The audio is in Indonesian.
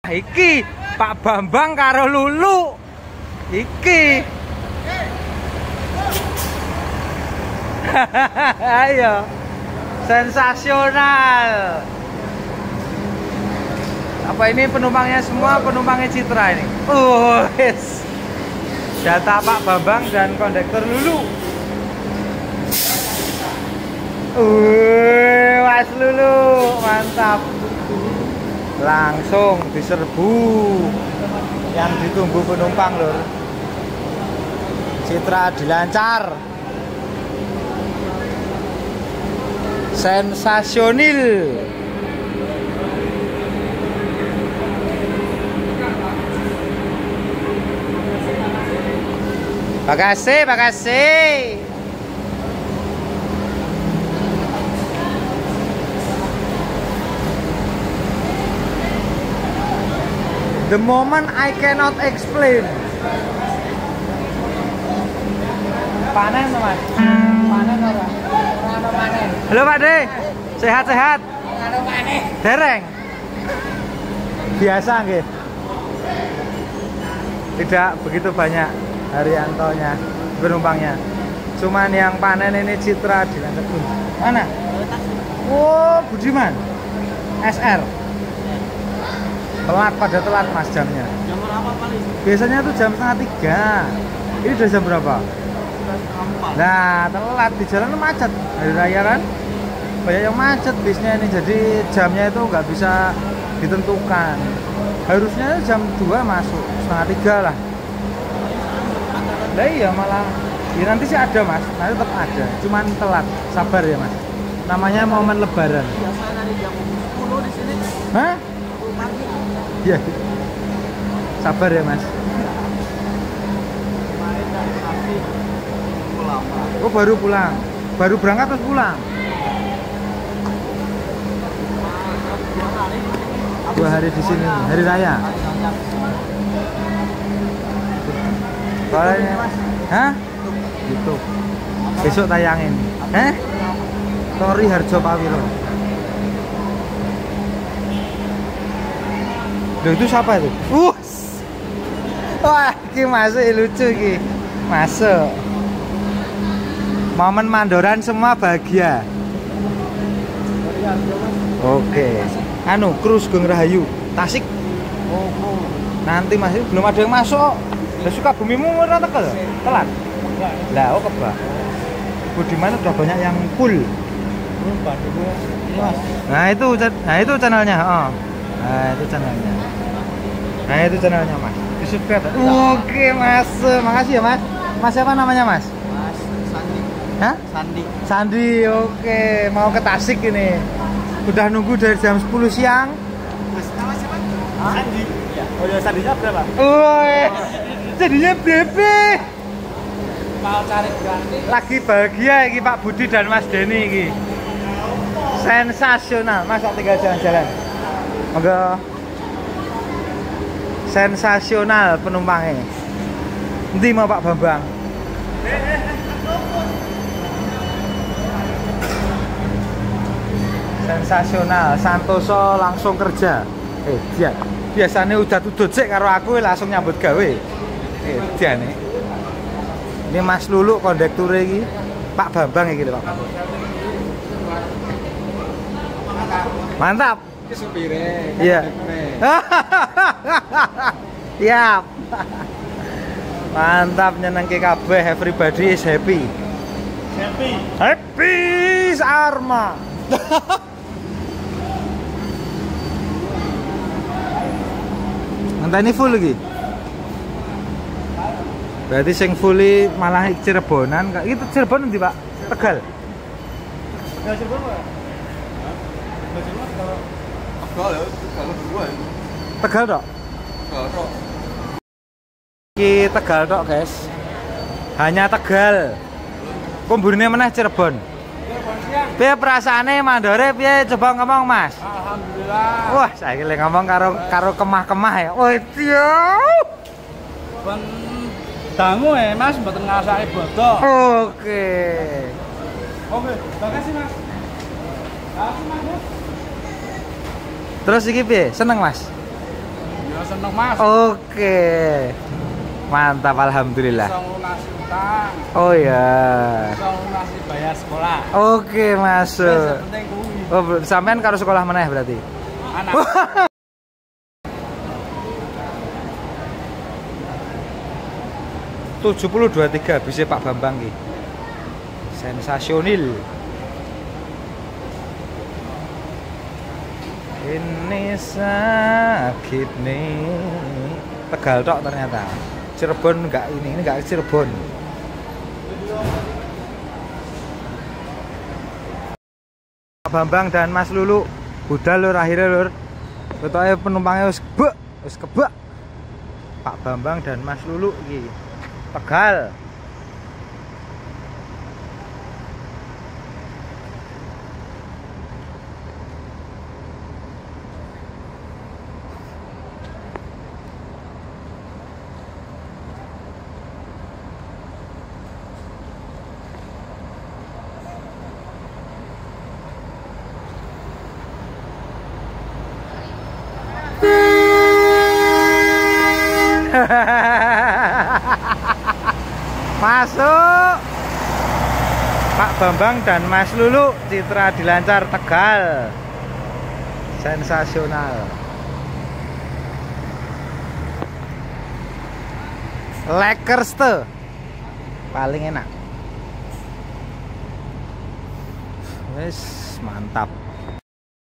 Iki Pak Bambang karo Lulu. Iki. Ayo. Sensasional. Apa ini penumpangnya semua penumpangnya Citra ini? Yes. Data Pak Bambang dan kondektur Lulu. Mas Lulu, mantap. Langsung diserbu yang ditunggu penumpang lur. Citra dilancar. Sensasional. Makasih, makasih. The moment I cannot explain. Panen Mas? Panen ora? Ora panen. Halo Pak De. Sehat-sehat? Ora panen. Dereng. Biasa nggih. Tidak begitu banyak Haryantonya penumpangnya. Cuman yang panen ini Citra di Lancegun. Mana? Oh, Budiman. SR. Telat pada telat Mas jamnya. Jam berapa paling? Biasanya tuh jam 2:30. Ini udah jam berapa? Nah, telat di jalan macet. Hari raya kan? Banyak yang macet bisnya ini. Jadi jamnya itu nggak bisa ditentukan. Harusnya jam 2 masuk, 2:30 lah. Lah iya malah. Ya nanti sih ada Mas. Nanti tetap ada. Cuman telat. Sabar ya Mas. Namanya momen lebaran. Biasa dari jam 10 di sini. Hah? Ya, sabar ya Mas. Kemarin dari Tasik pulang. Oh baru pulang, baru berangkat terus pulang. 2 hari di sini, hari raya. Soalnya, hah? YouTube. Besok tayangin. Tori Harjo Pawiro. Loh, itu siapa itu? Wah, ini masuk lucu ini. Masuk. Momen Mandoran semua bahagia. Oke. Anu, Cruise Gung Rahayu, Tasik. Oh. Nanti masih belum ada yang masuk. Lah Sukabumimu ora tekel? Telat. Lah, kebak. Budiman udah banyak yang full. Nah, itu channelnya, oh. Nah, itu channelnya. Nah, itu channelnya Mas. Di subscribe. Oke Mas, makasih ya Mas. Mas siapa namanya Mas? Mas Sandi. Hah? Sandi. Sandi, oke. Mau ke Tasik ini. Udah nunggu dari jam 10 siang. Mas nama siapa? Sandi. Ya. Oh ya, Sandinya berapa? Woi, jadinya bebe. Mau cari ganti. Lagi bahagia ini Pak Budi dan Mas Denny ini. Sensasional. Mas tinggal jalan-jalan. Moga sensasional penumpangnya. Nanti mau Pak Bambang. Sensasional. Santoso langsung kerja. Dia biasanya udah tudut sih karo aku langsung nyambut gawe. Dia nih. Ini Mas Lulu kondektur ini. Pak Bambang ini Pak. Mantap. Supire. Iya. Siap. Mantap nyenengke kabeh, everybody is happy. Happy Arma. Ngenteni full lagi. Berarti sing fully malah Cirebonan. Itu Cirebon nanti Pak? Tegal. Cirebon Pak. Tegal dok? Iki Tegal dok guys. Hanya Tegal. Kumburine meneh Cirebon. Piye perasaane mandore piye coba ngomong Mas? Alhamdulillah. Wah, saiki lek ngomong karo kemah-kemah ya. Oh, iya. Ben dangu Mas mboten ngrasake bodo. Oke. Makasih Mas. Makasih Mas. Terus iki piye? Seneng Mas? seneng Mas. Oke. Mantap, alhamdulillah. Bisa ngasih utang. Oh ya. Bisa ngasih bayar sekolah. Oke, masuk. Penting kuwi. Oh, sampean karo sekolah meneh berarti. Anak. 70-23 bisa Pak Bambang ki. Sensasional. Ini sakit nih. Tegal tok ternyata. Cirebon enggak ini enggak Cirebon. Pak Bambang dan Mas Lulu budal lur akhirnya lur. Ketoke penumpangnya wis kebak. Pak Bambang dan Mas Lulu iki. Tegal. Masuk Pak Bambang dan Mas Lulu, Citra Dilancar Tegal. Sensasional. Lekkerste paling enak. Wes mantap.